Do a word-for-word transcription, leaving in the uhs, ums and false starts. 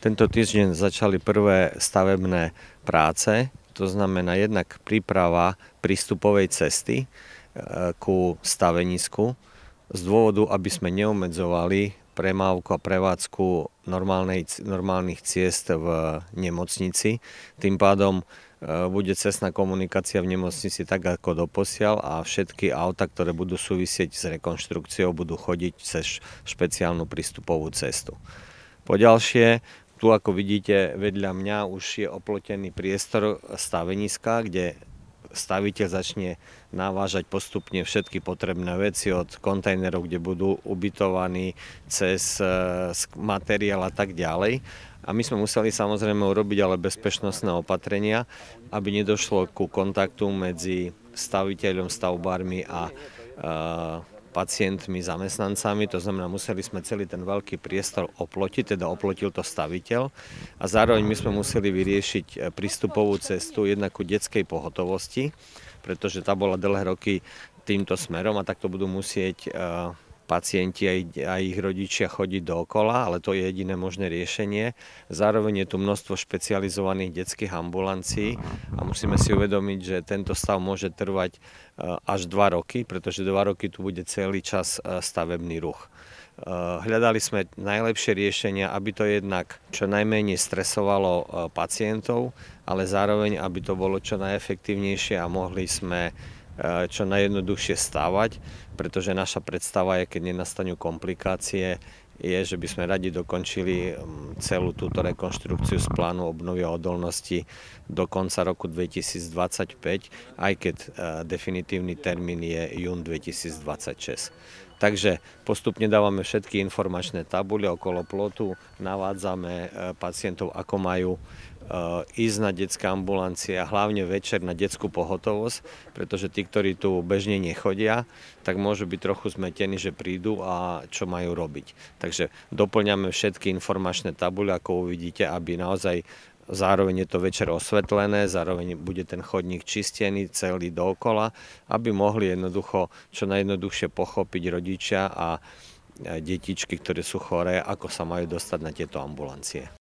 Tento týždeň začali prvé stavebné práce, to znamená jednak príprava prístupovej cesty ku stavenisku z dôvodu, aby sme neobmedzovali premávku a prevádzku normálnych ciest v nemocnici. Tým pádom bude cestná komunikácia v nemocnici tak ako doposiaľ a všetky auta, ktoré budú súvisieť s rekonštrukciou, budú chodiť cez špeciálnu prístupovú cestu. Poďalšie, tu ako vidíte vedľa mňa už je oplotený priestor staveniska, kde staviteľ začne navážať postupne všetky potrebné veci od kontajnerov, kde budú ubytovaní, cez materiál a tak ďalej. A my sme museli samozrejme urobiť ale bezpečnostné opatrenia, aby nedošlo ku kontaktu medzi staviteľom, stavbármi a e, pacientmi, zamestnancami, to znamená, museli sme celý ten veľký priestor oplotiť, teda oplotil to staviteľ a zároveň my sme museli vyriešiť prístupovú cestu jednak ku detskej pohotovosti, pretože tá bola dlhé roky týmto smerom a takto budú musieť pacienti a ich rodičia chodiť dookola, ale to je jediné možné riešenie. Zároveň je tu množstvo špecializovaných detských ambulancií a musíme si uvedomiť, že tento stav môže trvať až dva roky, pretože dva roky tu bude celý čas stavebný ruch. Hľadali sme najlepšie riešenia, aby to jednak čo najmenej stresovalo pacientov, ale zároveň, aby to bolo čo najefektívnejšie a mohli sme čo najjednoduchšie stavať, pretože naša predstava je, keď nenastanú komplikácie, je, že by sme radi dokončili celú túto rekonštrukciu z plánu obnovy a odolnosti do konca roku dvetisícdvadsaťpäť, aj keď definitívny termín je jún dvetisícdvadsaťšesť. Takže postupne dávame všetky informačné tabule okolo plotu, navádzame pacientov, ako majú ísť na detská ambulancia, hlavne večer na detskú pohotovosť, pretože tí, ktorí tu bežne nechodia, tak môžu byť trochu zmetení, že prídu a čo majú robiť. Takže doplňame všetky informačné tabule, ako uvidíte, aby naozaj zároveň je to večer osvetlené, zároveň bude ten chodník čistený celý dookola, aby mohli jednoducho čo najjednoduchšie pochopiť rodičia a detičky, ktoré sú choré, ako sa majú dostať na tieto ambulancie.